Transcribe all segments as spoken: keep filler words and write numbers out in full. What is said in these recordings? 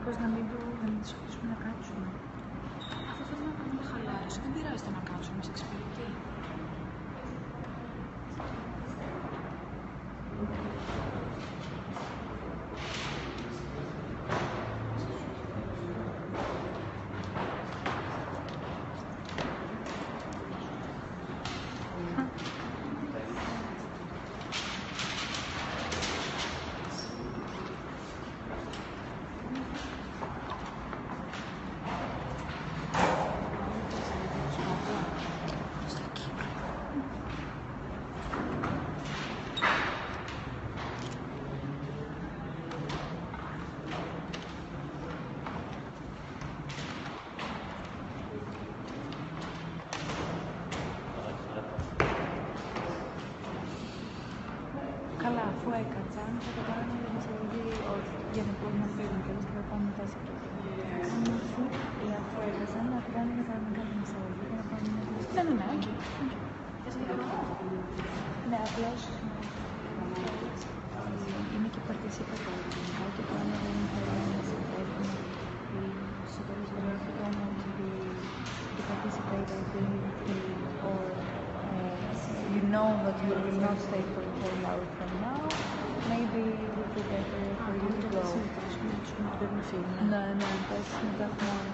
μήπως να μην το αφήσουμε να κάτσουμε. Αφού θέλουμε να κάνουμε χαλάρωση, δεν πειράζει το να κάτσουμε, μας εξυπηρετεί. Καλά, αφού έκατσα, θα το κάνω για να σε δει όχι, για να μπορούμε να φύγουμε και θα πάμε μετά σε αυτό. Αφού, αφού έκατσα, να το κάνω για να κάνουμε μια εισαγωγή και να πάμε να δούμε. Ναι, ναι, ναι, οκ. Θες να το κάνω? Ναι, απλώς είναι και participatory ελληνικά και το άλλο δεν θέλω να συμφέρουμε σε πολλές φορές το κάνω to be participator or you know that you will not stay for a whole hour from now, maybe it would be better for you to go. No, no, that's not more.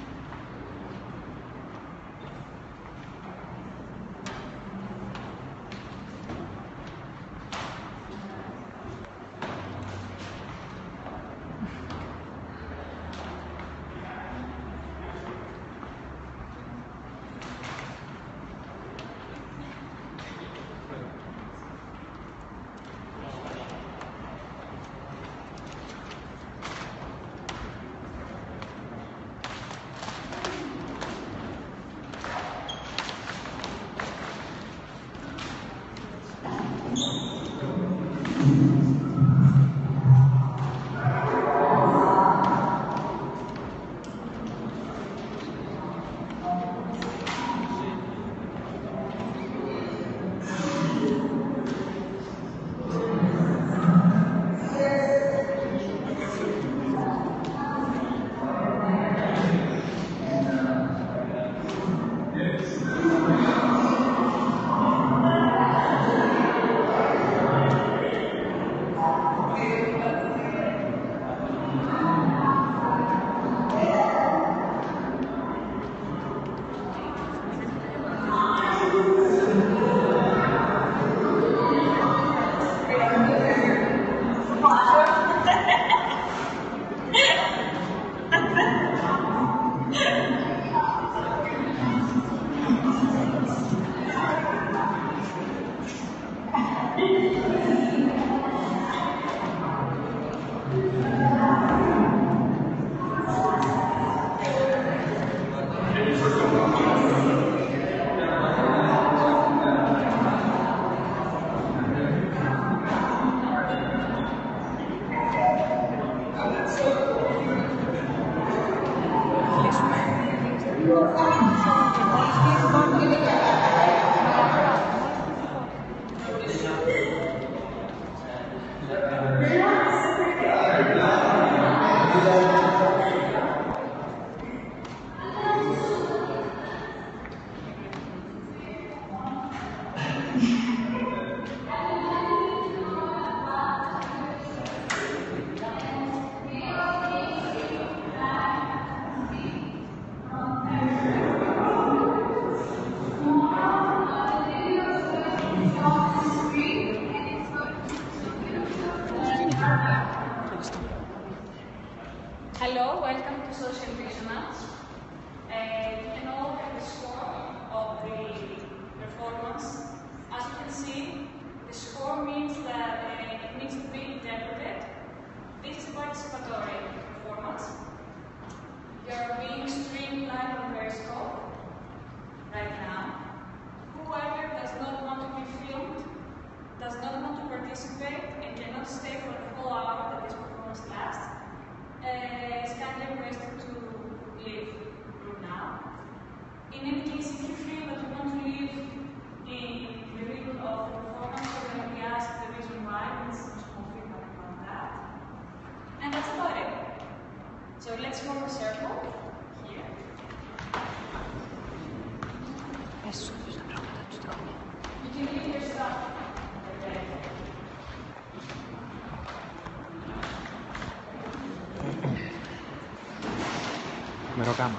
Hello, welcome to Social Dissonance. Uh, you can all have the score of the performance. As you can see, the score means that uh, it needs to be interpreted. This is a participatory performance. You are being streamed live on Periscope right now. Whoever does not want to be filmed, does not want to participate, and cannot stay for the whole hour that this performance lasts, Uh, is kindly requested to leave the room now. In any case, if you feel that you want to leave in the middle of the performance, you're going to be asked the reason why, and some small feedback about that. And that's about it. So form a circle here. You can leave your stuff. Μεροκάμα.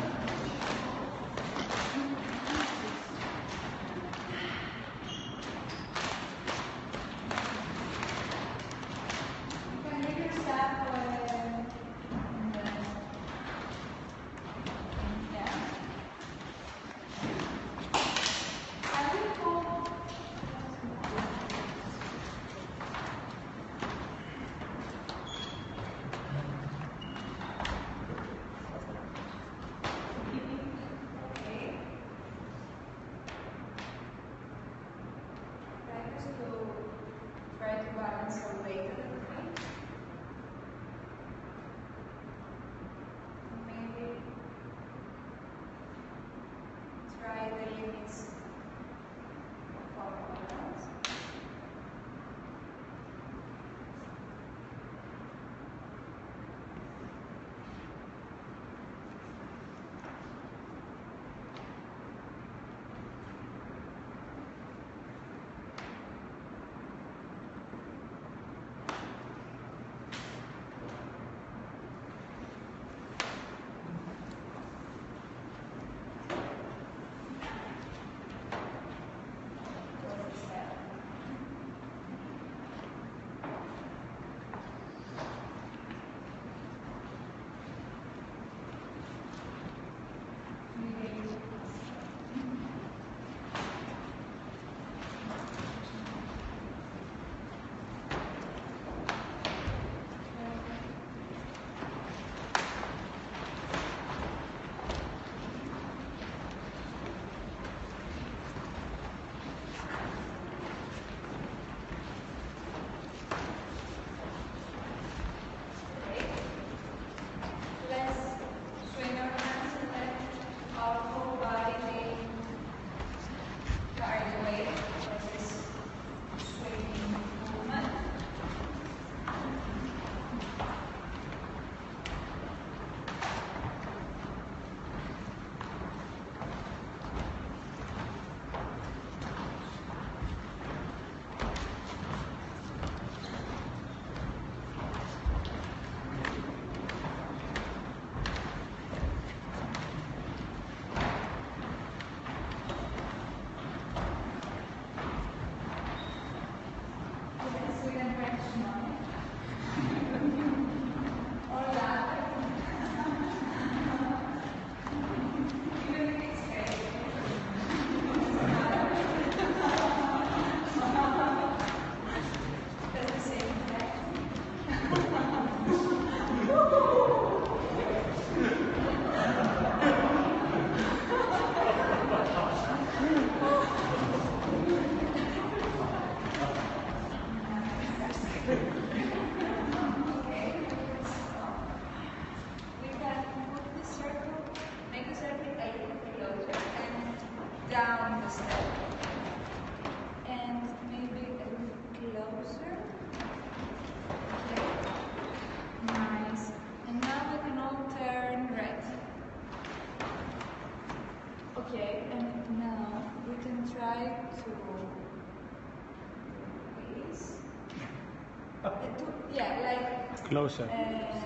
Closer. Uh,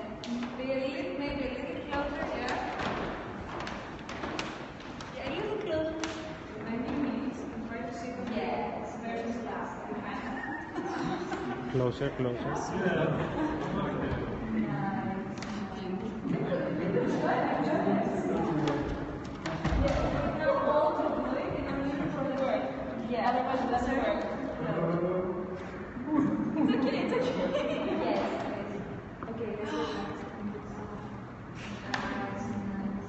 be a little, maybe a little closer, yeah. Yeah, a little closer. Maybe means try to see the yes, versus last time. Closer, closer. Yeah, otherwise it doesn't work. It's okay, it's okay. Yes, please. Okay, let's go. Nice, nice.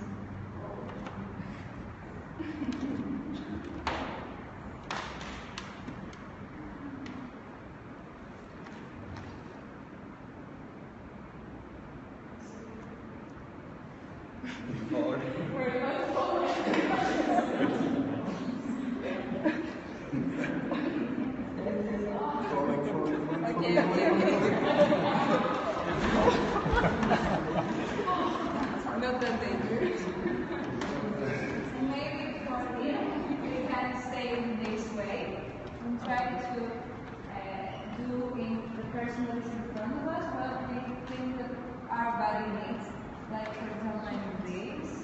try to uh, do in the person that is in front of us what we think that our body needs, like for example in this.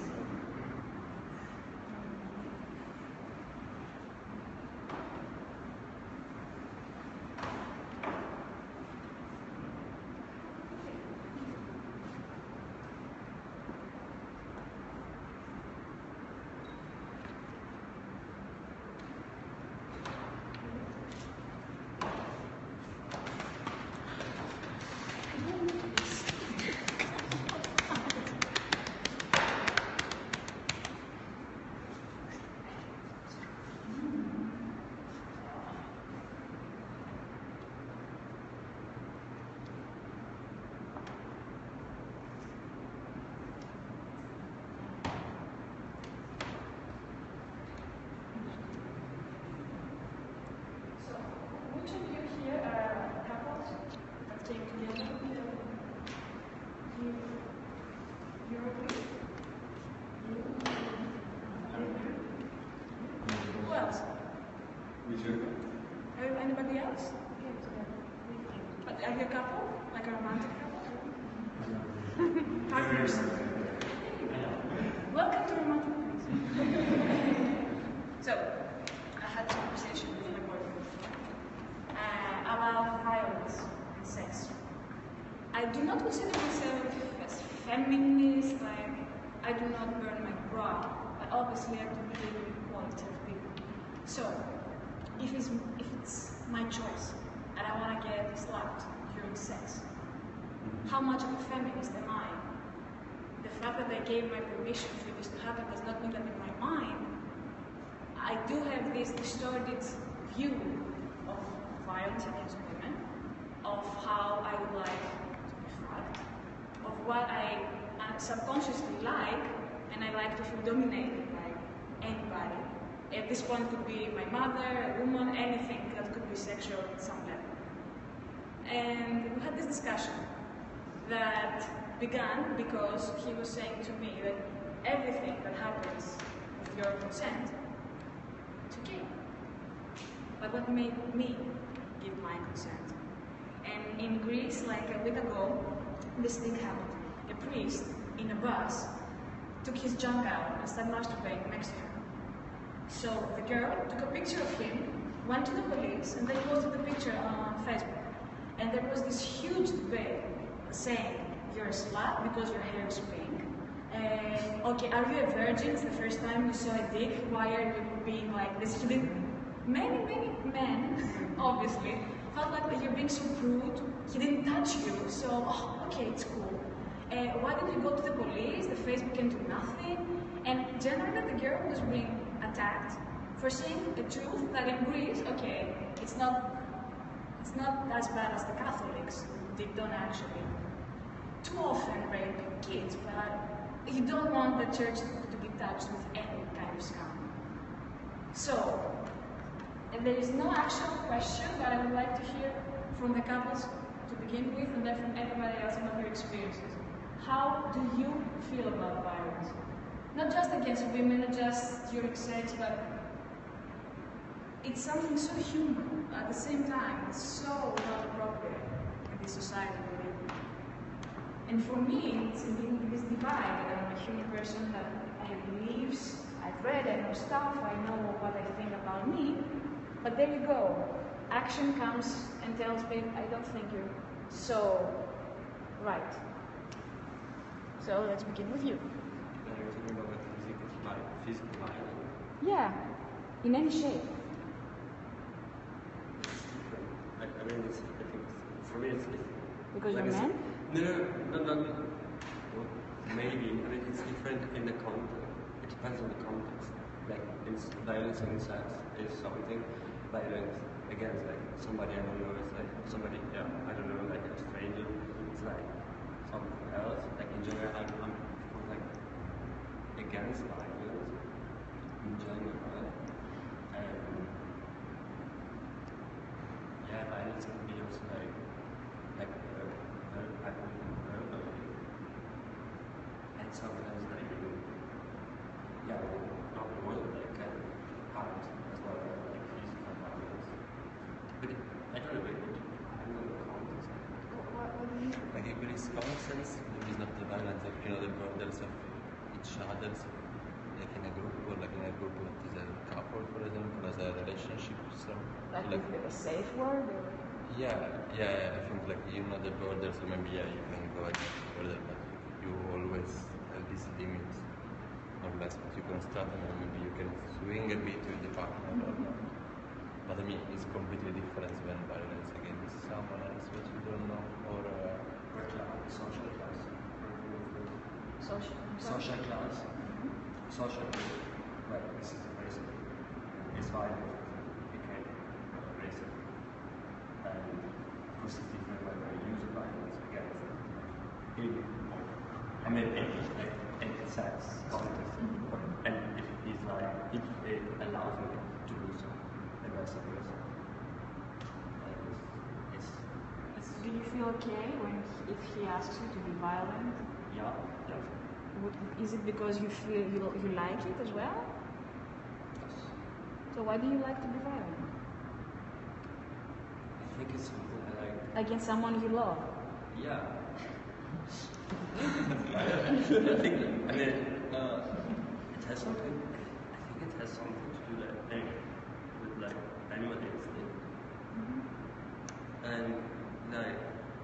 Anybody else? But are you a couple? Like a romantic couple? Partners? Welcome to romantic place. So, I had a conversation with my boyfriend uh, about violence and sex. I do not consider myself as feminist, like I do not burn my bra, but obviously I do believe in equality of people. So, if it's, if it's my choice and I want to get slapped during sex, how much of a feminist am I? The fact that I gave my permission for this to happen does not mean that in my mind I do have this distorted view of violence against women, of how I would like to be fucked, of what I subconsciously like, and I like to feel dominated by anybody. At this point, it could be my mother, a woman, anything that could be sexual at some level. And we had this discussion that began because he was saying to me that everything that happens with your consent, it's okay. But what made me give my consent? And in Greece, like a week ago, this thing happened. A priest in a bus took his junk out and started masturbating next to her. So the girl took a picture of him, went to the police, and they posted the picture on Facebook. And there was this huge debate saying, you're a slut because your hair is pink. And, okay, are you a virgin? It's the first time you saw a dick. Why are you being like this? He didn't. Many, many men, obviously, felt like that you're being so rude. He didn't touch you, so, oh, okay, it's cool. Uh, why did you go to the police? The Facebook can do nothing. And generally, the girl was being attacked for saying the truth that in Greece, okay, it's not, it's not as bad as the Catholics. They don't actually too often rape kids, but you don't want the church to be touched with any kind of scam. So, and there is no actual question, but I would like to hear from the couples to begin with, and then from everybody else about their experiences. How do you feel about violence? Not just against women, not just during sex, but it's something so human. At the same time, it's so not appropriate in this society we live in. And for me, it's in this divide that I'm a human person that I have beliefs, I've read, I know stuff, I know what I think about me, but there you go. Action comes and tells me, I don't think you're so right. So let's begin with you. You're talking about the physical violence? Yeah, in any shape. I, I mean, it's, I think it's, for me it's different. Because like you're a man? No, no, no, no, no. Well, maybe. I mean, it's different in the context. It depends on the context. Like, it's violence in sex is something. Violence against, like, somebody I don't know is like, somebody, yeah, I don't know, like a stranger. It's like something else. Like, in general, I'm, I'm like, against violence in general. And yeah, violence can be also like, like, uh, uh, happening verbally. And sometimes, like, yeah, not more like, kind of hard as well as like physical violence. sense, there is not the violence, like, you know, the borders of each other, like in a group, or like in a group with a couple, for example, as a relationship. So, Like, like a safe word? Or? yeah, yeah, I think like you know the borders, so maybe yeah, you can go a bit further, but you always have these limits, or less, but you can start and then maybe you can swing a bit with the partner. Or, but I mean, it's completely different when violence against someone else which you don't know, or uh, Or class, social class. Social. Social class. Social group. Like this is the person is violent, became racist. And of course it's different when they use violence against him. I mean, in, in, in sex context. And if he's like, if it allows me to do so, and vice versa. And it's, it's, Do you feel okay when if he asks you to be violent? yeah, yeah. Would, is it because you feel you, you like it as well? So why do you like to be violent? I think it's something I like. Against someone you love? Yeah. I think, I mean, uh, it has something, I think it has something to do like, like, with like animal instinct. Mm-hmm. And like,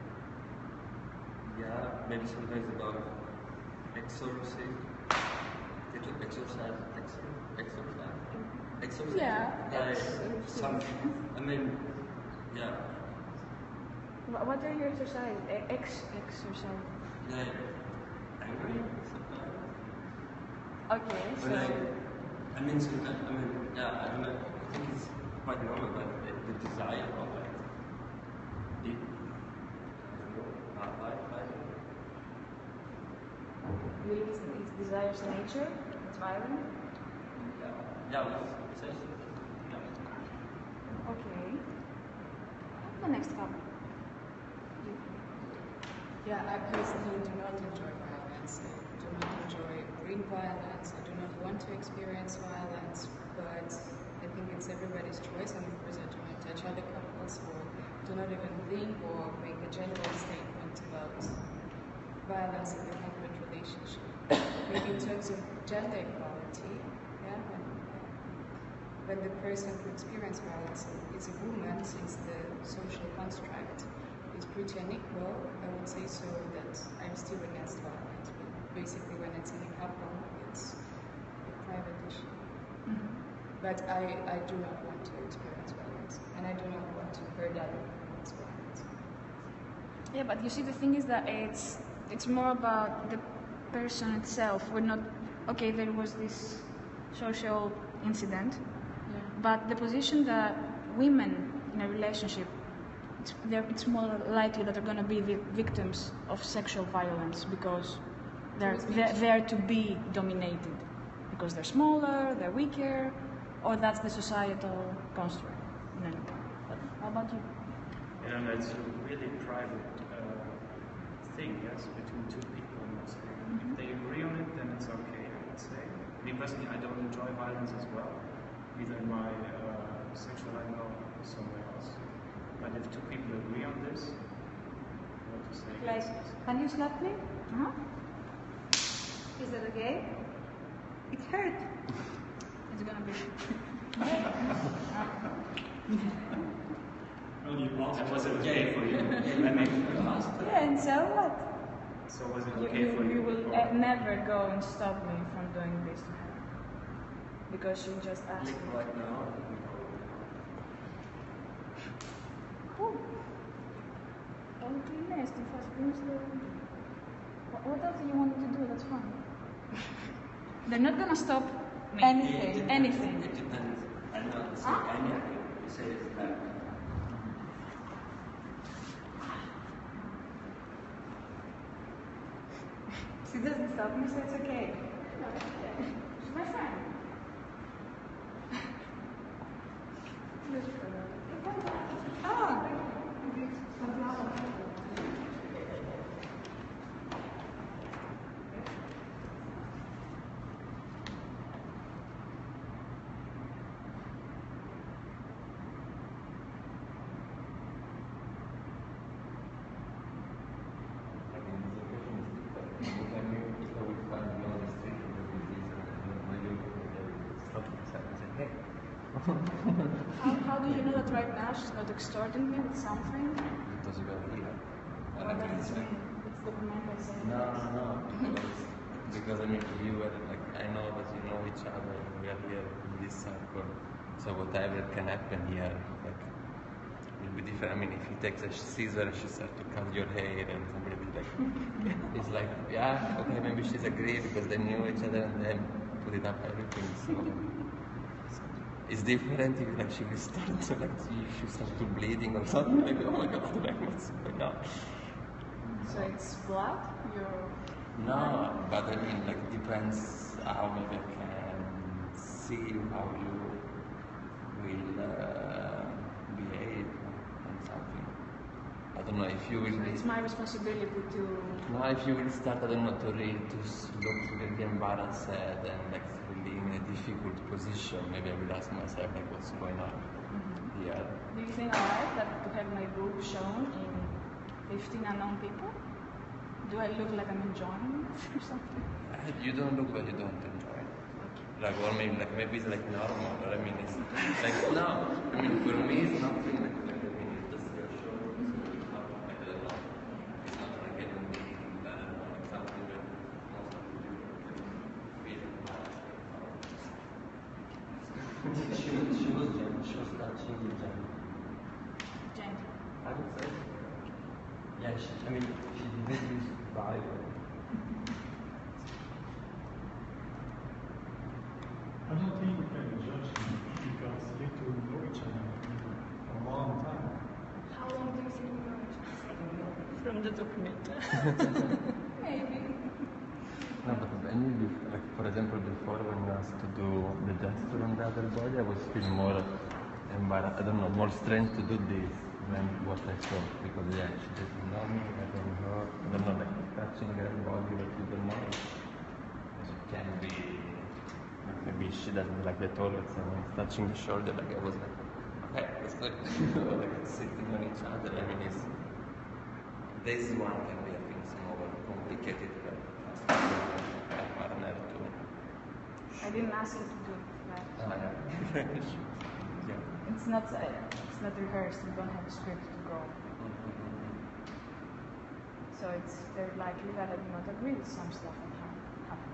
yeah, maybe sometimes about exorcism. Exercise, exercise, exercise, exercise. Yeah. Like Exorcism. some, I mean, yeah. Wha- What are your exercise? e- Ex exercise. Like angry sometimes. Okay, But so like, I mean, sometimes, I mean, yeah, I don't know. I think it's quite normal, but the, the desire of like, deep, I don't know, not like, like, you believe it's, it's desire's nature. It's violent. yeah, yeah, it's essentially, yeah. Okay. The next couple. Yeah, I personally do not enjoy violence. I do not enjoy real violence. I do not want to experience violence, but I think it's everybody's choice, and of course I do not touch other couples or do not even think or make a general statement about violence in the corporate relationship. Maybe in terms of gender equality, yeah, when, when the person who experiences violence is a woman, since the social construct is pretty unequal, I would say so that I'm still against violence. But basically, when it's in a couple, it's a private issue. Mm-hmm. But I, I do not want to experience violence, and I do not want to hurt other people's violence. Yeah, but you see, the thing is that it's it's more about the person itself. We're not okay. There was this social incident, Yeah. but the position that women in a relationship, it's, they're- it's more likely that they're going to be the victims of sexual violence because they're they're there to be dominated because they're smaller, they're weaker, or that's the societal construct. No. But how about you? And it's a really private uh, thing, yes, between two people. Mostly. If they agree on it, then it's okay, I would say. Me personally, I don't enjoy violence as well, either in my uh, sexual life or somewhere else. But if two people agree on this, what to say? Like, can you slap me? Huh? Is that okay? It hurt. It's gonna be. Oh, you asked, was it okay for you? I mean, you asked. Yeah, and so what? So was it You, okay you, for you? you will Or- uh, never go and stop me from doing this to her. Because she just asked Click me. right now. Cool. Okay, next, if I finish the... What, what else do you want me to do? That's fine. They're not gonna stop It anything, depends. anything. It depends. I'm not saying Ah. anything. You say it's that. She doesn't stop me, so it's okay. No, it's okay. She's my friend. Ah! I mean, it's okay. hey. How, how do you know that right now she's not extorting me with something? Because you are here. And What I mean, does it's it like, mean? It's documented saying no, no, no. Because, because I mean, you were like, I know that you know each other and we are here in this circle. So whatever can happen here, like, will be different. I mean, if he takes a scissor and she starts to cut your hair and somebody will like, it's like, yeah, okay, maybe she's agree because they knew each other and then put it up everything. So it's different if like she will start to like, she starts to bleeding or something like, oh my god, like what's going on? So it's blood? You're... No, but I mean, like, it depends how maybe I can see how you will uh, behave on something. I don't know if you will. So it's my responsibility to... No, if you will start, I don't know, to read, to s- look really embarrassed and like really in a difficult position, maybe I will ask myself like what's going on Mm-hmm. here. Do you think alright that to have my book shown in fifteen unknown people? Do I look like I'm enjoying it or something? Uh, You don't look what you don't enjoy. Like, or maybe like maybe it's like normal, or I mean it's like no. I mean for me it's nothing like, like I mean it's just a show. It's not like I don't know. It's not like anything I don't know, like something that most of you feel she, was- she was gentle. She was touching you gently. Gentle. I would say. Yeah, she, I mean, she didn't use violence. I don't think you can judge him because you two know each other for a long time. How long do you think we know each other? From the document. Maybe. No, but when you, like, for example, before when you asked to do the gesture on the other body, I was feeling more embarrassed, I don't know, more strange to do this than what I saw. Because, yeah, she doesn't know me, I don't know, I don't know, like, touching her body that you don't know. It can be, maybe she doesn't like the toilets and when it's touching the shoulder, like, I was like, okay, it's good, like, sitting on each other, I mean, it's, this one can be, I think, some more complicated, but a partner too. I didn't ask you to do that. Ah, yeah. Yeah. It's not, uh, it's not rehearsed. You don't have a script to go. So it's very likely that I do not agree with some stuff that ha- happened.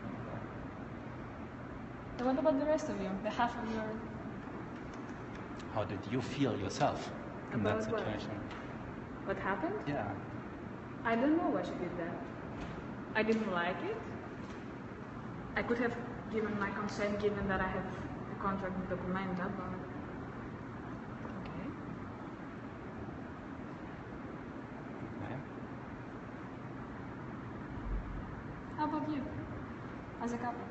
So what about the rest of you? The half of your... How did you feel yourself in that About what? situation? What happened? Yeah. I don't know why she did that. I didn't like it. I could have given my consent given that I have a contract with Documenta, but... Okay. Okay. How about you? As a couple?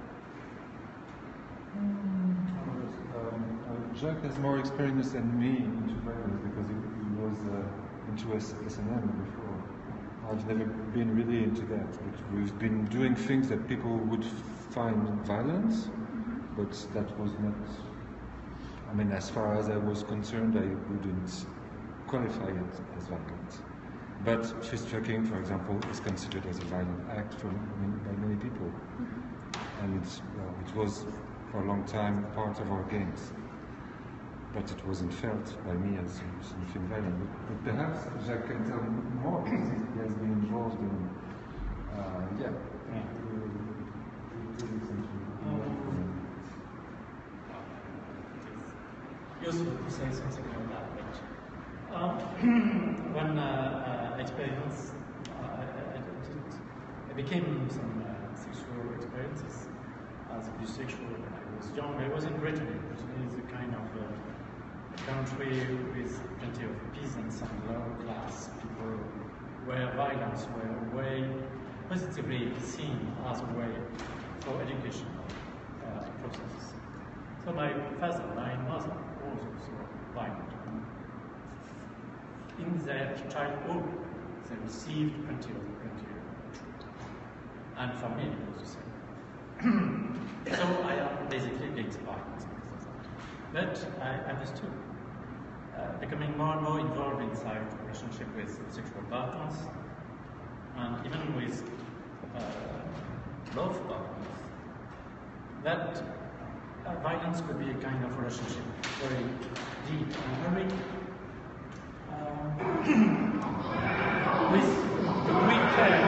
Um, uh, Jacques has more experience than me into violence because he, he was uh, into S and M before. I've never been really into that, but we've been doing things that people would find violence, but that was not, I mean, as far as I was concerned, I wouldn't qualify it as violence. But fist fucking, for example, is considered as a violent act for many, by many people. And it's, well, it was for a long time part of our games. But it wasn't felt by me as something violent. But, but perhaps Jacques can tell more because he has been involved in, uh, yeah. Yeah. Useful to say something about that. But, um, when uh, uh, experience, uh, I, I, I, did, I became some uh, sexual experiences as bisexual when I was young. I was in Brittany. Brittany is a kind of uh, country with plenty of peasants and lower class people where violence were way positively seen as a way for educational uh, processes. So my father, my mother was also violent. In their childhood, they received plenty of plenty of truth. And for me, it was the same. So I am basically against violence because of that. But I understood. Uh, becoming more and more involved inside relationship with sexual partners, and even with uh, love partners, that uh, violence could be a kind of relationship, very deep and very um, with the great care.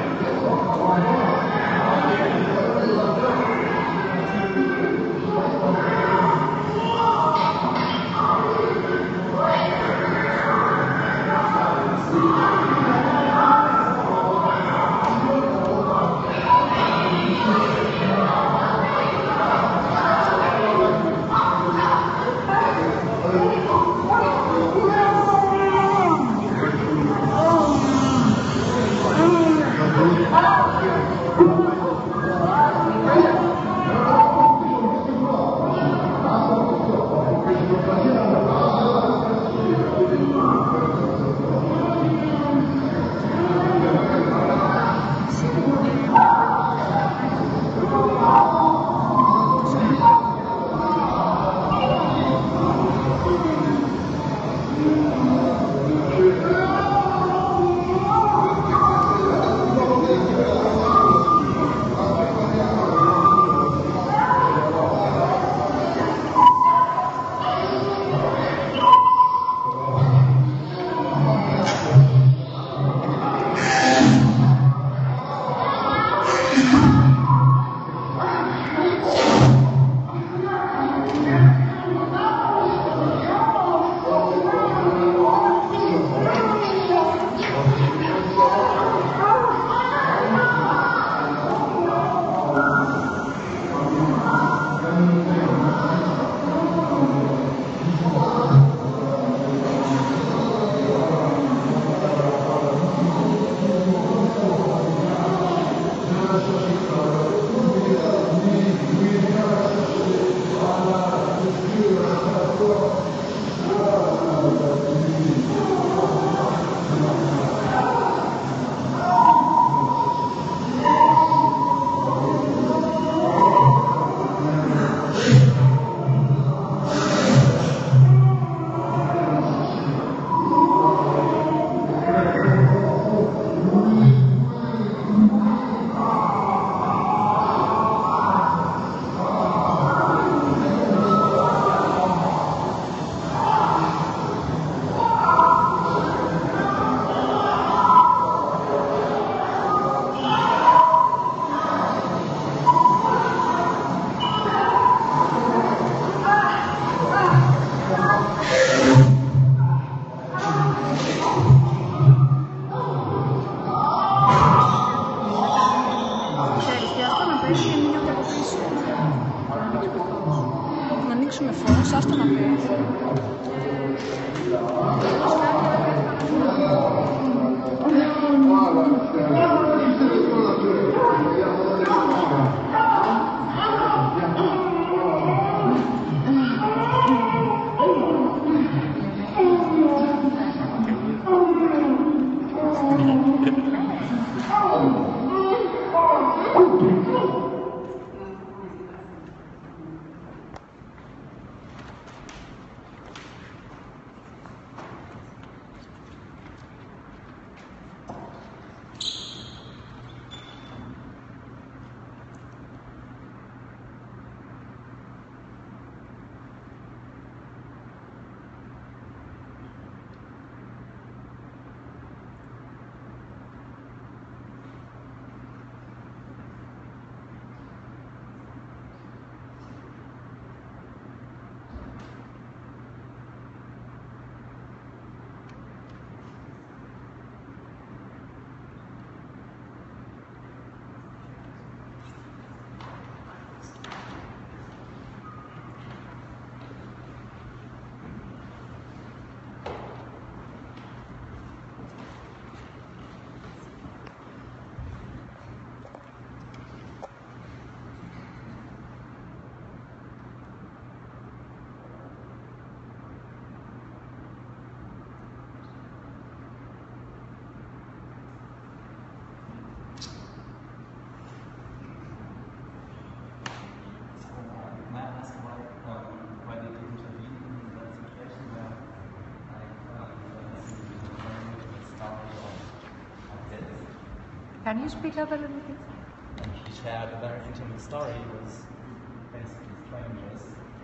Can you speak up a little bit? He shared a very intimate story with basically strangers.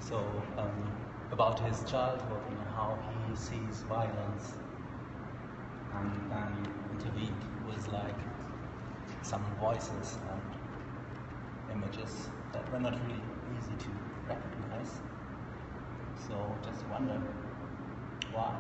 So um, about his childhood and how he sees violence, and then intervened with like some voices and images that were not really easy to recognize. So just wonder why.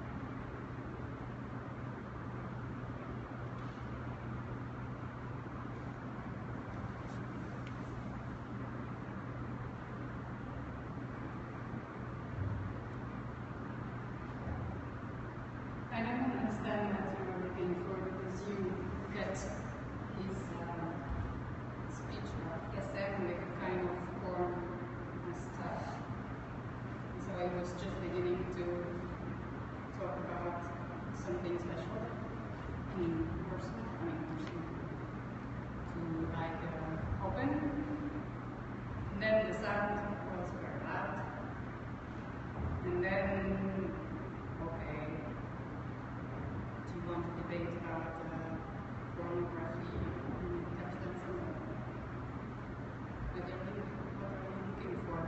I don't understand what you were looking for because you get his uh, speech like essay with a kind of form and stuff. So I was just beginning to talk about something special in person, I mean person, to like uh, open. And then the sound was very loud. And then, okay, do you want to debate about uh, pornography and capitalism? What are you, what are you looking for?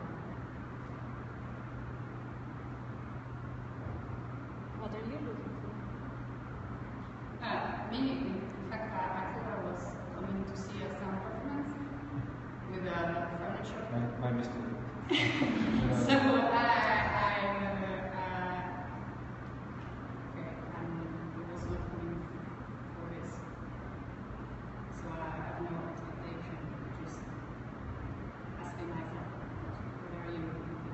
What are you looking for? Uh, me, in fact, I, I thought I was coming to see a sound performance with uh, furniture. My, my mistake. So I, I, uh, uh, okay, um, I was not coming for this. So I have no expectation, just asking myself, what are you looking for?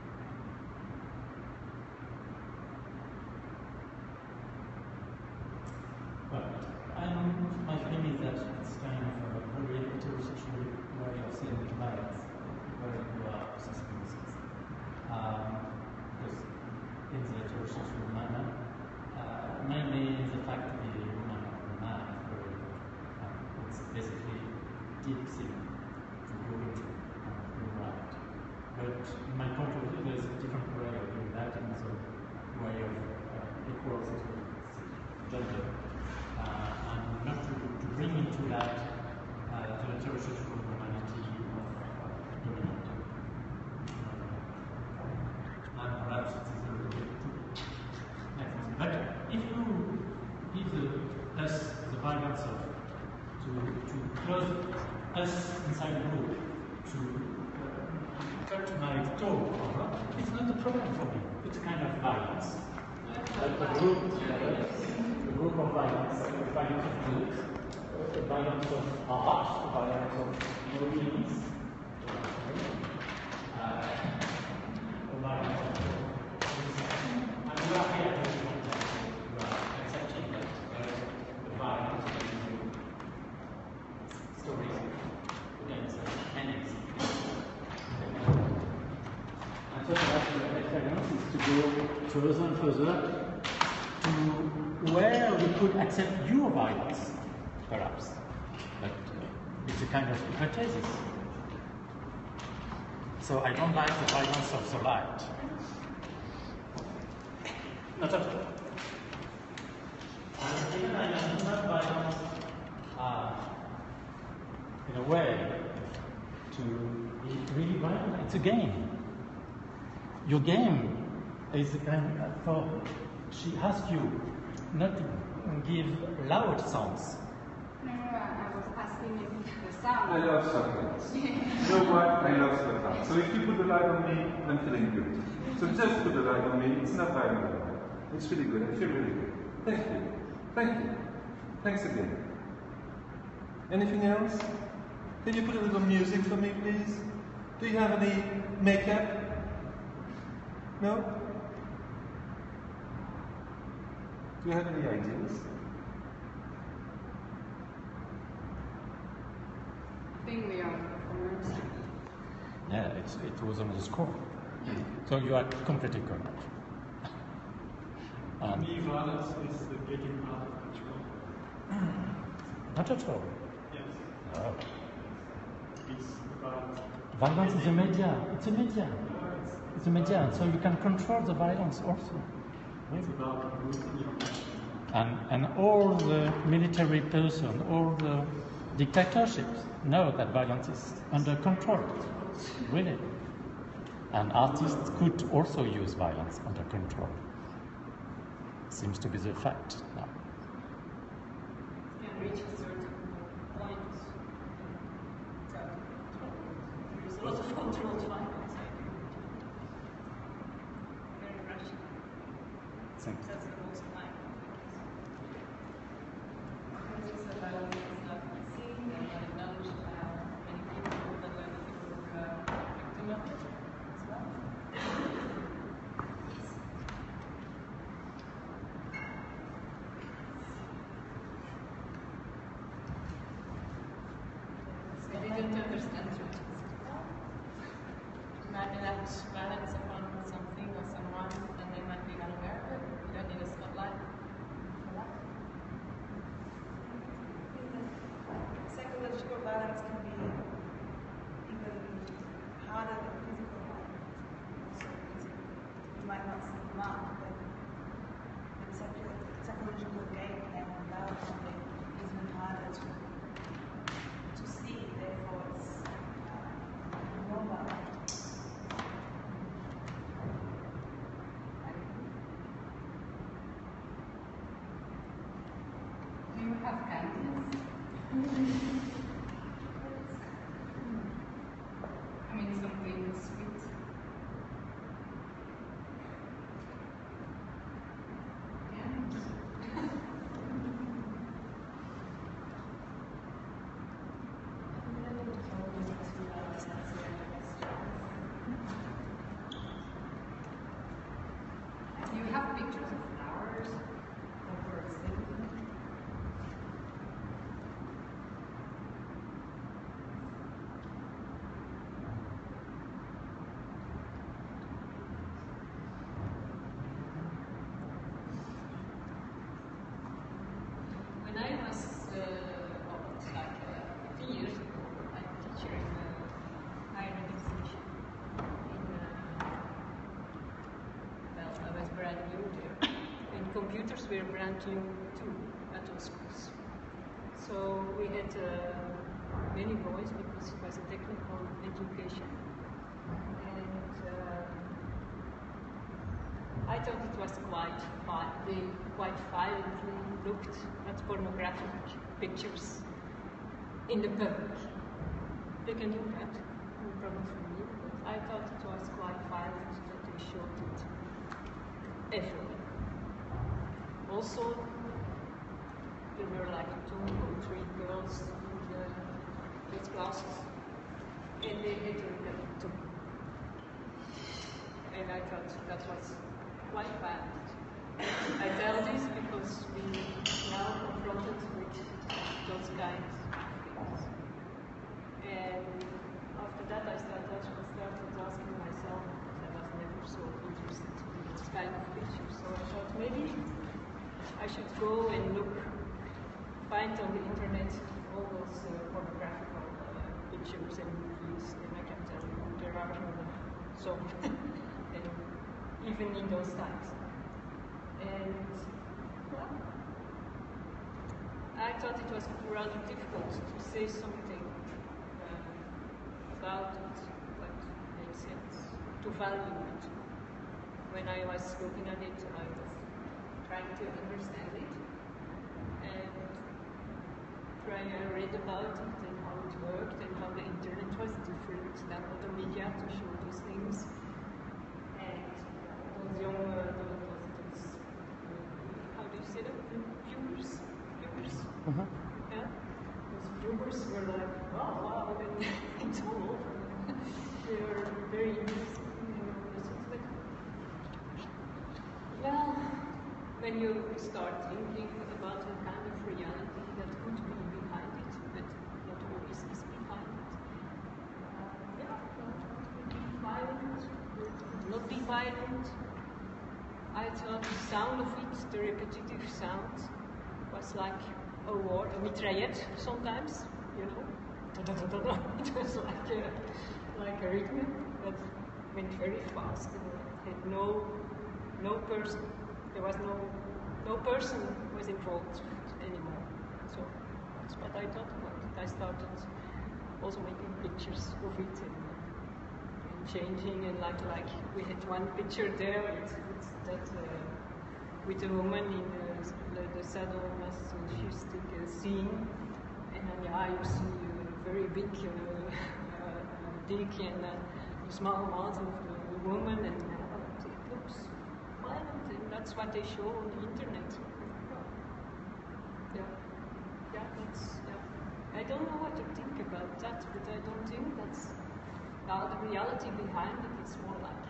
Well, I'm, my feeling is that it's kind of a very heterosexual way of seeing violence, where you are assessing this. Um, because in the heterosexual manner, uh, mainly the fact that the woman or the man is very, uh, it's basically deep thing to go into, uh, you're right. But in my point of view, there's a different way of doing that, and it's a way of uh, equal sexual gender. Uh, and not to, to bring into that uh, the heterosexual humanity of uh, dominant. Uh, and perhaps it is a little bit too. But if you give the, us the violence of to, to close us inside the group, to uh, cut my toe, it's not a problem for me. It's a kind of violence. But the group, a group of violence, a violence of goods, a violence of art, a violence of movies, uh, a violence of and we are here to do that. We are accepting that there is a violence of stories against enemies. And so perhaps the experience is to go further and further to where we could accept your violence, perhaps. But uh, it's a kind of hypothesis. So I don't like the violence of the light. Not at all. And even I am not violence uh, in a way to be really violent. It's a game. Your game is a kind of, for she asked you not to give loud sounds. No, no, I was asking if the sound. I love silence. You know what? I love silence. So if you put the light on me, I'm feeling good. So just put the light on me. It's not violent. It's really good. I feel really good. Thank you. Thank you. Thanks again. Anything else? Can you put a little music for me, please? Do you have any makeup? No? Do you have any ideas? I think we are performers. Yeah, it's, it was on the score. So you are completely correct. For me, violence is the getting out of control. Not at all. Yes. No. It's about. Violence is a media. It's a media. It's a media, so you can control the violence also. It's about movement. And, and all the military person, all the dictatorships know that violence is under control, really. And artists could also use violence under control. Seems to be the fact now. Can reach a certain point. There is a lot of controlled violence, I think. Very rational. Thanks. That's the most violent. This is a violence that's not seen and not acknowledged by many people, but when people are victim of it as well. I didn't understand you. You might enact violence upon something or someone, and they might be unaware of it. You don't need a spotlight for that. Psychological violence can be even harder than physical violence. So you might not see the mark, but the psycho- psychological gain and violence can be even harder to to see. Therefore, it's uh, more violent. Do you have kindness? I mean, something sweet. Do you have pictures of flowers or birds singing? When I was uh, about like uh, fifty years ago, I'm a teacher in a higher education. In, uh, well, I was brand new there. And computers were brand new too at those schools. So we had uh, many boys because it was a technical education. And uh, I thought it was quite fine. They quite violently looked at pornographic pictures in the public. They can do that, no problem for me. But I thought it was quite violent that they showed it everywhere. Also, there were like two or three girls in the those classes, and they had to look at it too. And I thought that was quite violent. I tell this because we now confronted with those kinds of things. And after that I started, started asking myself, because I was never so interested in this kind of pictures, so I thought maybe I should go and look, find on the internet all those uh, pornographical uh, pictures and movies, and I can tell you there are so and even in those times. And well, I thought it was rather difficult to say something uh, about it, but makes sense, to value it. When I was looking at it, I was trying to understand it, and trying, I read about it and how it worked and how the internet was different than other media to show those things. And those young, uh, those, those, how do you say that? Viewers? Viewers? Mm-hmm. Yeah? Those viewers were like, oh wow, and it's all over. They were very interested in those things. But, well, when you start thinking about the kind of reality that could be behind it, but not always is behind it, uh, yeah, would be violent, would not be violent. I thought the sound of it, the repetitive sound, was like a war, a mitraillette sometimes, you know. It was like a, like a rhythm that went very fast and had no, no person, there was no, no person was involved anymore. So that's what I thought about it. I started also making pictures of it and, and changing, and like like we had one picture there with, with that uh, with a woman in uh, the sadomasochistic uh, scene, and uh, yeah, you see a very big uh, uh, dick and uh, a small mouth of the, the woman, and uh, it looks violent, and that's what they show on the internet. Yeah, yeah, that's yeah. I don't know what to think about that, but I don't think that's now the reality behind it. It's more like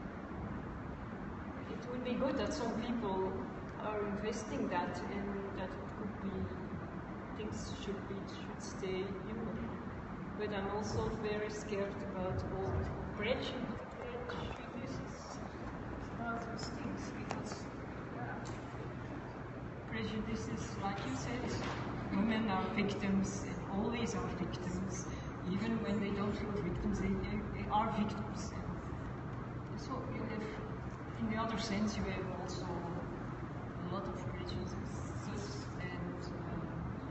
it would be good that some people are investing that, and that it could be things should be should stay human. But I'm also very scared about all prejudice, prejudices about those things, because yeah, prejudices, like you said, women are victims, and always are victims. Even when they don't feel victims, they, they, they are victims. And so you have, in the other sense, you have also a lot of prejudices, and um,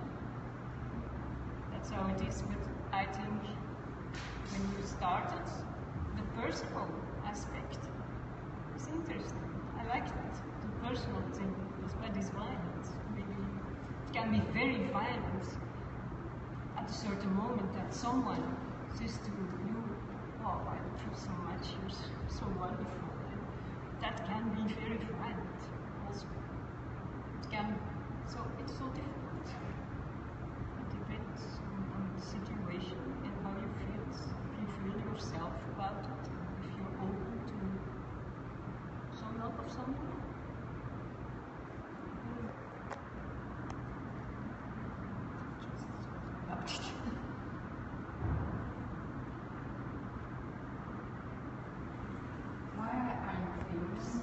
that's how it is. But I think when you started, the personal aspect is interesting. I like that. The personal thing is what is violent. Maybe it can be very violent at a certain moment that someone says to you, oh, I love you so much, you're so, so wonderful. And that can be very violent also. It can, so it's so difficult. It depends on, on the situation and how you feel, if you feel yourself about it, if you're open to some help of someone. Why are you famous?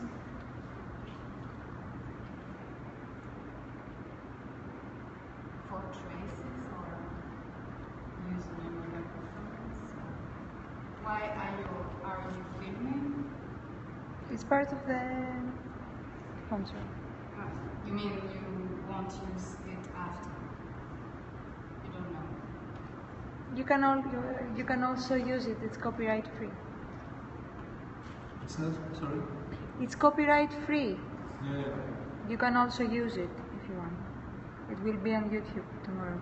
For traces or using another performance? Why are you are you filming? It's part of the contract. Oh, you mean you won't use it after? You don't know. You can all you can also use it. It's copyright free. It's not, sorry? It's copyright free. Yeah. You can also use it if you want. It will be on YouTube tomorrow.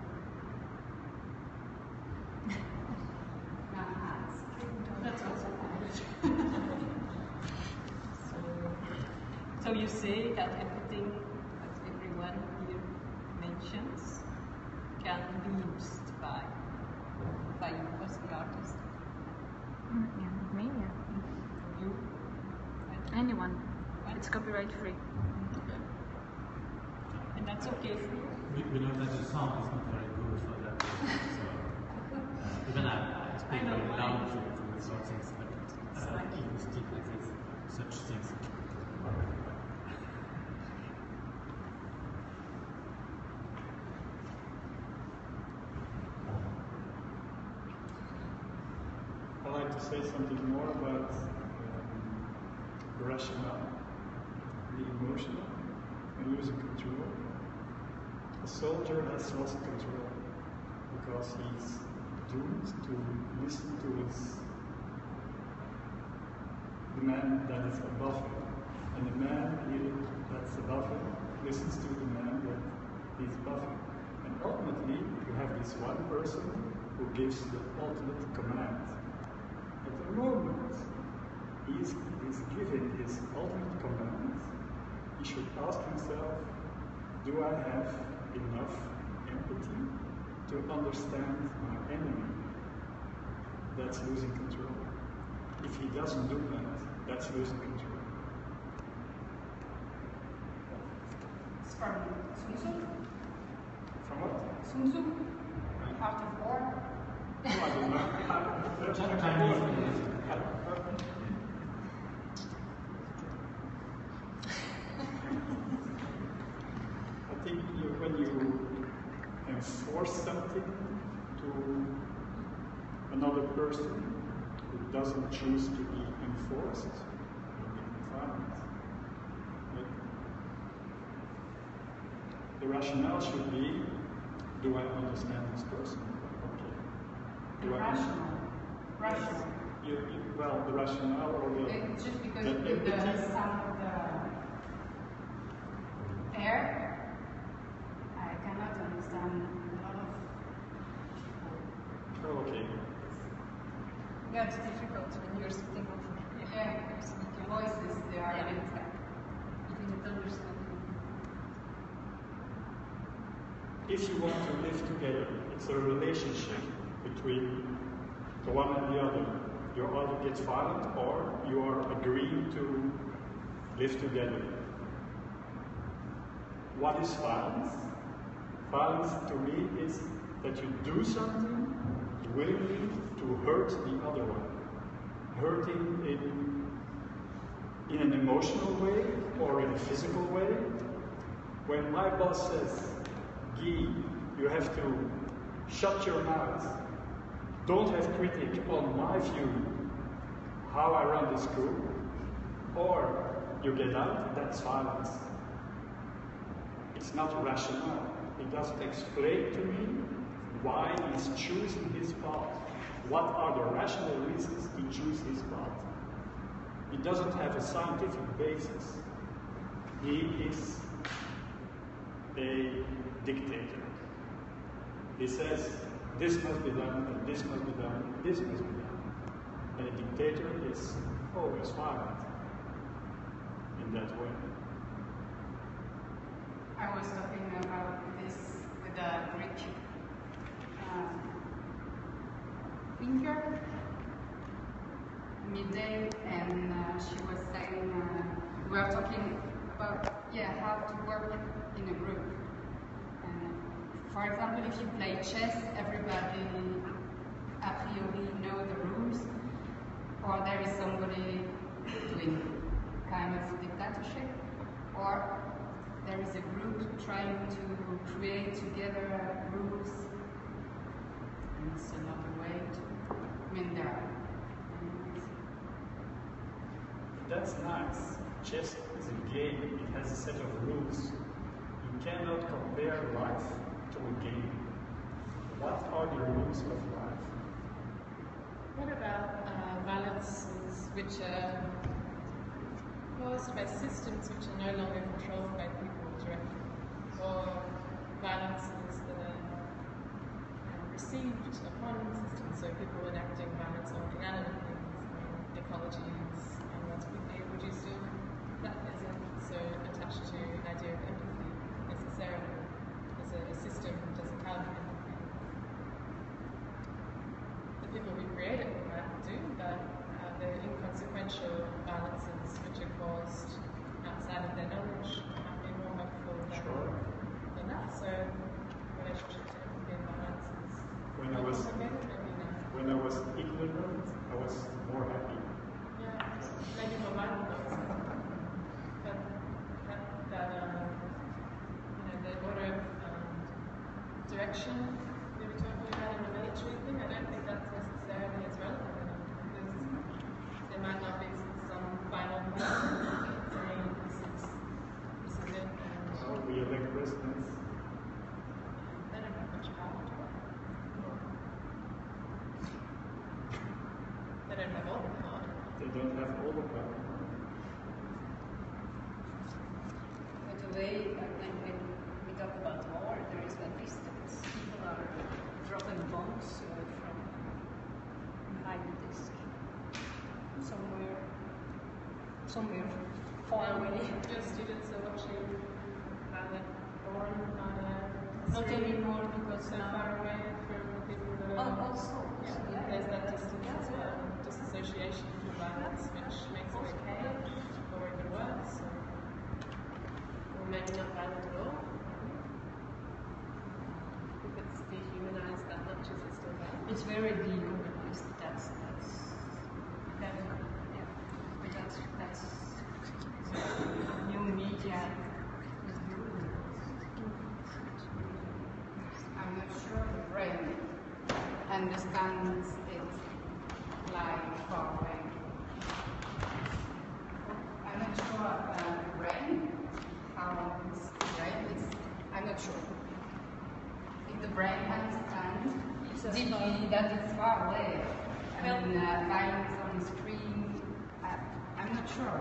That's also fine. so, so you say that everything that everyone here mentions can be used by by you as the artist. Mm, yeah, me, yeah. You? Anyone. It's copyright free. Okay. And that's okay for you? We, we know that the sound is not very good for that. So, uh, even I, I speak I know very why. loud to, to resolve things, but uh, even still like this, such things. I'd like to say something more about um, rationale, the emotional, and losing control. A soldier has lost control because he's doomed to listen to his the man that is above him, and the man here that's above him listens to the man that is above him. And ultimately, you have this one person who gives the ultimate command. At the moment he's, he's giving his ultimate command, he should ask himself, do I have enough empathy to understand my enemy? That's losing control. If he doesn't do that, that's losing control. It's from Sun Tzu. From what? Sun Tzu. Art of War. Oh, I don't know. Chinese. I think you, when you enforce something to another person who doesn't choose to be enforced, you become violent. But the rationale should be, do I understand this person? Okay. Do I Rational. Rational. you, you, well, the rationale or the... It's just because the with the empathy. sound of the air, I cannot understand a lot of people. Oh, okay. Yeah, it's difficult when you're sitting over here. Yeah, the voices, they are Yeah. a bit like, You didn't understand. If you want to live together, it's a relationship between the one and the other. You either get violent or you are agreeing to live together. What is violence? Violence to me is that you do something willingly to hurt the other one. Hurting in, in an emotional way or in a physical way. When my boss says, Guy, you have to shut your mouth, don't have critique on my view, how I run this group, or you get out, that's violence. It's not rational. It doesn't explain to me why he's choosing his path. What are the rational reasons to choose his path? It doesn't have a scientific basis. He is a dictator. He says, this must be done, and this must be done, and this must be done. And a dictator is always violent in that way. I was talking about this with a Greek um, thinker midday, and uh, she was saying, uh, we were talking about, yeah, how to work in a group. And for example, if you play chess, everybody a priori know the rules, or there is somebody doing kind of dictatorship, or there is a group trying to create together rules. And it's another way to, I mean, there are. That's nice. Chess is a game. It has a set of rules. You cannot compare life to a game. What are the rules of life? What about uh, balances which are caused by systems which are no longer controlled by people directly, or balances that are uh, received upon systems, so people enacting balance on inanimate things, I mean, ecologies, and that's quickly. Would you still, that isn't so attached to an idea of empathy necessarily, as a, a system that doesn't have empathy? The people who create it might do, but uh, the inconsequential balances which are caused outside of their knowledge might be more helpful than, Sure. than that. So, relationship to empathy and balance is When I was complicated, maybe not. when I was ignorant, I was more happy. Yeah, maybe more violent also. But that, that um, you know, the order of um, direction we were talking about in the military thing, I don't think that's necessarily as relevant enough, because there might not be some final person saying this is, this is it. And Oh, we elect presidents. they don't have much power to it. They don't have all the power. They don't have all the power. But the way, uh, when, when we talk about war, there is at least that people are dropping bombs uh, from behind the disk. Somewhere, somewhere far away. Your students are watching Planet Born on a Not screen anymore because so now. far away from the people that Oh, are. also. Yeah, Yeah. there's that distance as well, disassociation from violence, which makes it okay or even worse. Or, or maybe not violent at all. If it's dehumanized that much, is it still violent? It's very dehumanized. That's that's that, yeah. But that's that's new media is doing. I'm not sure the brain understands it like far away. I'm not sure uh, the brain, how it's brain is, I'm not sure. If the brain understands deeply that it's far away, I and uh, violence on the screen. I, I'm not sure.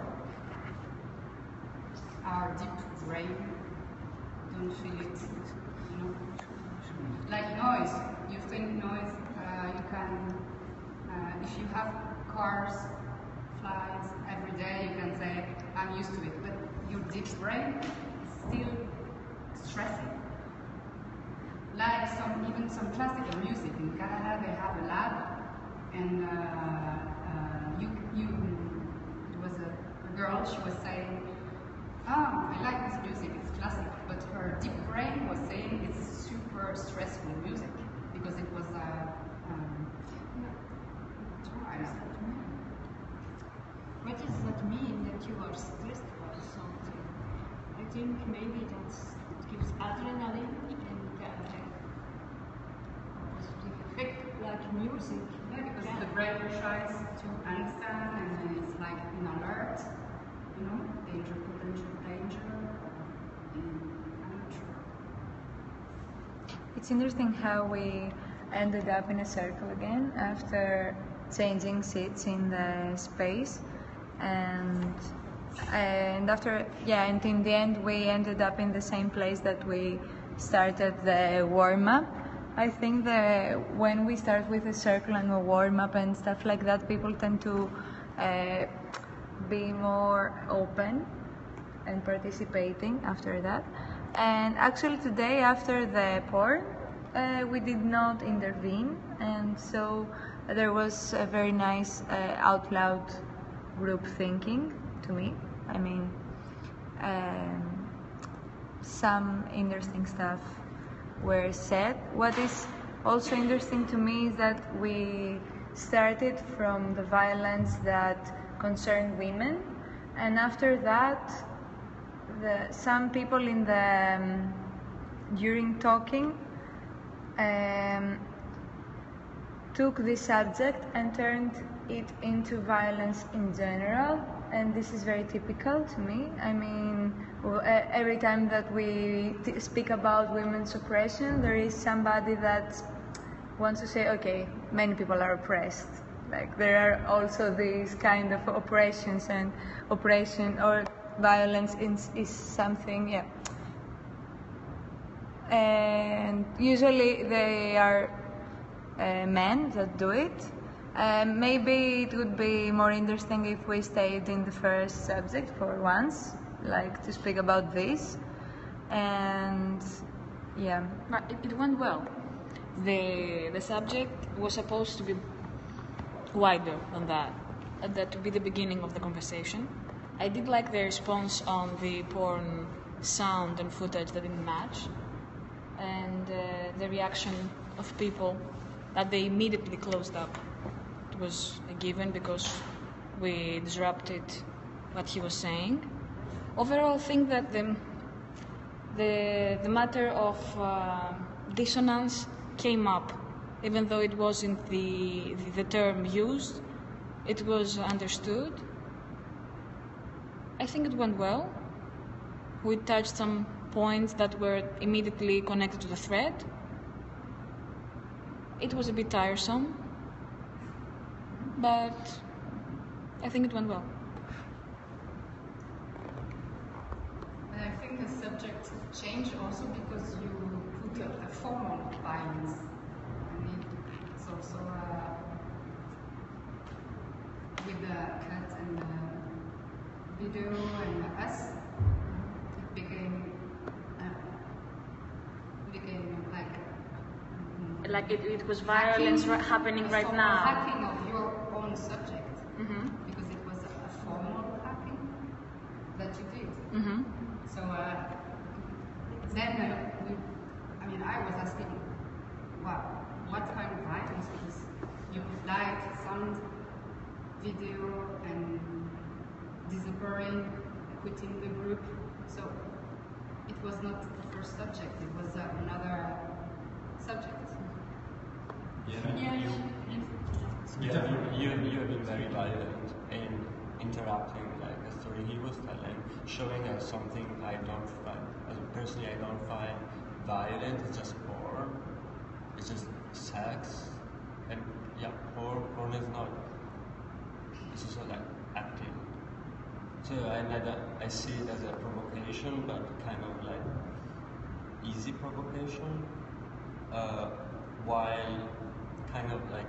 Our deep brain don't feel it, you know. Like noise, you think noise, uh, you can, uh, if you have cars, flies every day, you can say, I'm used to it, but your deep brain is still stressing. Like some, even some classical music, in Canada they have a lab, and uh, uh, you, you, it was a, a girl, she was saying, ah, I like this music, it's classic, but her deep brain was saying it's super stressful music, because it was, uh, um, I don't know. What does that mean that you are stressed about something? I think maybe that's, it gives adrenaline and can have a positive effect, like music. Yeah, because yeah. the brain tries to understand and it's like in alert, you know, danger, potential danger. I'm not sure. It's interesting how we ended up in a circle again after changing seats in the space. And and after yeah and in the end we ended up in the same place that we started the warm-up. I think that when we start with a circle and a warm-up and stuff like that, people tend to uh, be more open and participating after that. And actually today, after the porn, uh, we did not intervene, and so there was a very nice uh, out loud group thinking to me. I mean, um, some interesting stuff were said. What is also interesting to me is that we started from the violence that concerned women, and after that, the, some people in the um, during talking um, took this subject and turned it into violence in general, and this is very typical to me. I mean, every time that we t speak about women's oppression, there is somebody that wants to say, okay, many people are oppressed. Like, there are also these kind of oppressions, and oppression or violence is, is something, yeah. And usually they are uh, men that do it. Um, maybe it would be more interesting if we stayed in the first subject for once, like to speak about this. And yeah. But it, it went well. The the subject was supposed to be wider than that, and that to be the beginning of the conversation. I did like the response on the porn sound and footage that didn't match, and uh, the reaction of people that they immediately closed up. It was a given because we disrupted what he was saying. Overall, I think that the the, the matter of uh, dissonance came up, even though it wasn't the, the the term used. It was understood. I think it went well. We touched some points that were immediately connected to the thread. It was a bit tiresome, but I think it went well. And I think the subject changed also because you put a, a formal violence. I mean, it's also uh, with the cut and the video and us, it became uh, became like like it, it was violence hacking, happening right now. Hacking of your own subject, mm-hmm. because it was a, a formal hacking that you did. Mm-hmm. So uh, then uh, we, I mean, I was asking, wow, what kind of violence? Because you could like sound, video, and disappearing, quitting the group. So it was not the first subject, it was uh, another subject. Yeah, yeah, you, you, you, have, you, you have been very violent in interrupting like a story he was telling, showing us something I don't find, as personally I don't find violent. It's just porn, it's just sex, and yeah, porn, porn is not, it's also like acting. So I, neither, I see it as a provocation, but kind of like easy provocation, uh, while kind of like,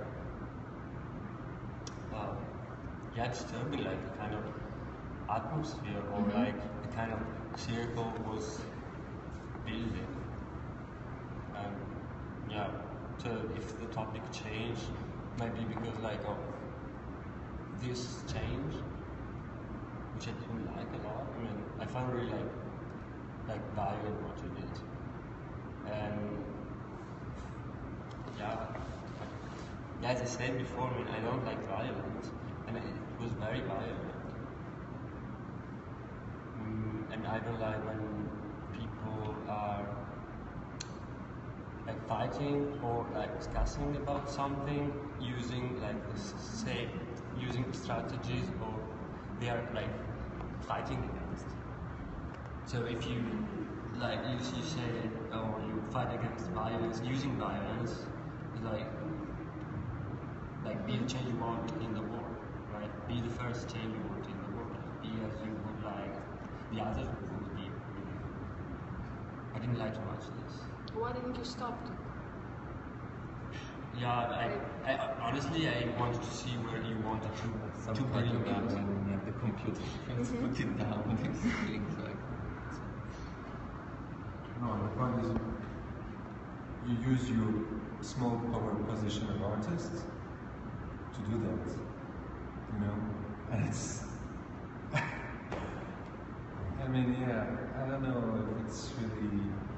uh, yeah, disturbing, like a kind of atmosphere or mm-hmm. like a kind of circle was building. And yeah, so if the topic changed, maybe because like of this change, which I didn't like a lot. I mean, I found really like like violent what you did, and yeah, yeah. As I said before, I mean, I don't like violence, and it was very violent. Mm, and I don't like when people are like fighting or like discussing about something using like say using strategies or they are like fighting against. So if you like you, you say or you fight against violence using violence, like like be the change you want in the world, right? Be the first change you want in the world. Be as you would like the others would be. I didn't like too much this. Why didn't you stop? Yeah, I, I honestly I wanted to see where you wanted to Some to kind bring of it. when like the computer friends Mm-hmm. put it down, these things like. No, the point is, you use your small power position of artist to do that, you know, and it's. I mean, yeah, I don't know if it's really.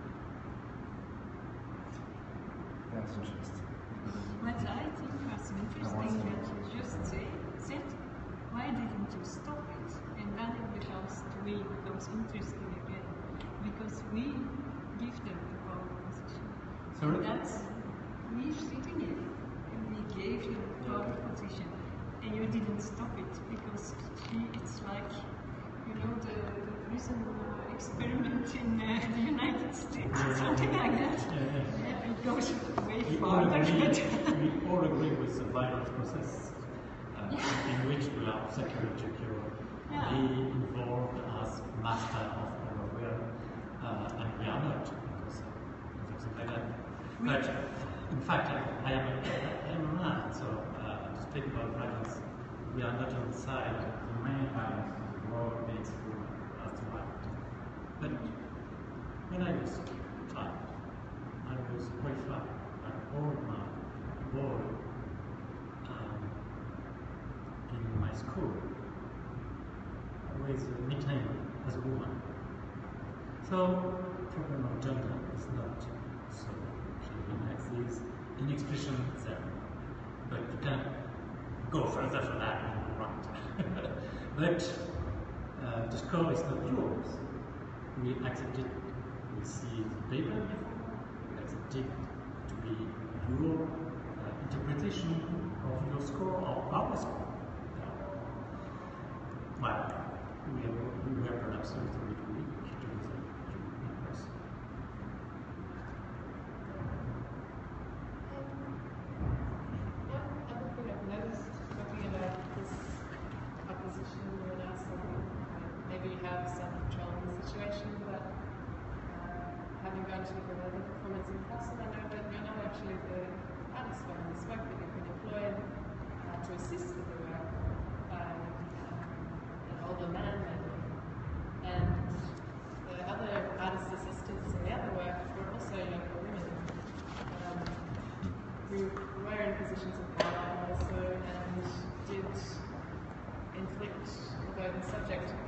That's interesting. What I think was interesting that you just say, said, why didn't you stop it? And then it becomes, to me, it becomes interesting again. Because we give them the power position. Sorry? And that's, we sitting in, and we gave you the power position. And you didn't stop it, because she, it's like, you know, the, the prison uh, experiment in uh, the United States, or something like that. Yeah, yeah. Yeah, it goes way We all farther. agree, But we all agree with the violent process uh, in which we are psychologically Yeah. involved as master of our will, uh, and we are not because of something like that. But in fact, I, I am a, I am a man, so uh, to speak about violence, we are not on the side of the main violence of the world makes women as to act. But when I was a child, I was qualified by all my board um, in my school with a nickname as a woman. So, problem of gender is not so clearly like this in expression itself. But you can go further for that if you want. But uh, the score is not yours. We accept it, we see the paper before, we accept it to be your uh, interpretation of your score or our score. Well, we, have, we were perhaps a little bit weak to the numbers. Another thing I've noticed looking at this opposition with us, maybe you have some control in the situation, but uh, having gone to the performance in Brussels, I know that you're not actually the artist on this work, but you've been employed uh, to assist with the work by uh, an older man, maybe. And the other artist assistants in the other work were also younger women. Um, who were in positions of power also and did inflict, although the subject